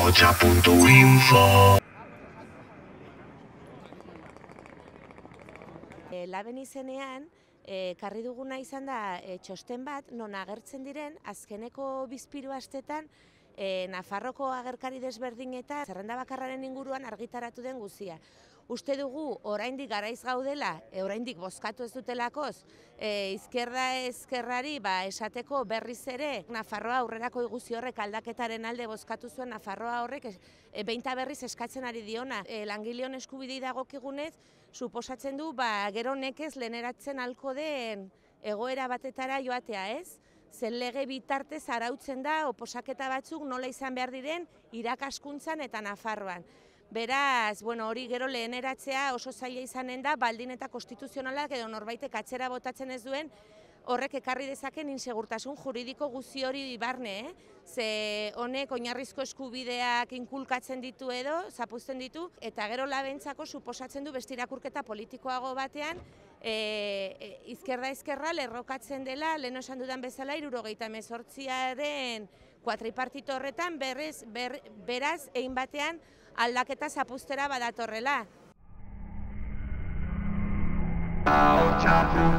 ahotsa.info. Laben izenean, karri duguna izan da txosten bat, non agertzen diren, azkeneko bizpiru astetan, Nafarroko agerkari desberdinetan zerrenda bakarraren inguruan argitaratu den guzia. Uste dugu, oraindik garaiz gaudela, oraindik bozkatu ez dutelakoz, izquierda ezkerrari esateko berriz ere, Nafarroa aurrerako iguzi horrek aldaketaren alde bozkatu zuen Nafarroa horrek, behinta berriz eskatzen ari diona. Langileon eskubidei dagokigunez, suposatzen du, gero nekez leheneratzen halko den egoera batetara joatea, ez? Zen lege bitartez arautzen da oposaketa batzuk nola izan behar diren irakaskuntzan eta Nafarroan. Beraz, hori gero leheneratzea oso zaila izanen da, baldin eta konstituzionalak edo norbaitek atzera botatzen ez duen, horrek ekarri dezaken insegurtasun juridiko guzi hori barne, ze honek oinarrizko eskubideak inkulkatzen ditu edo, zapuzten ditu, eta gero labentzako suposatzen du beste irakurketa politikoago batean, izquierda lerrokatzen dela, lehen esan dudan bezala, 78aren kuatripartito horretan, beraz, egin batean aldaketa zapuztera badatorrela.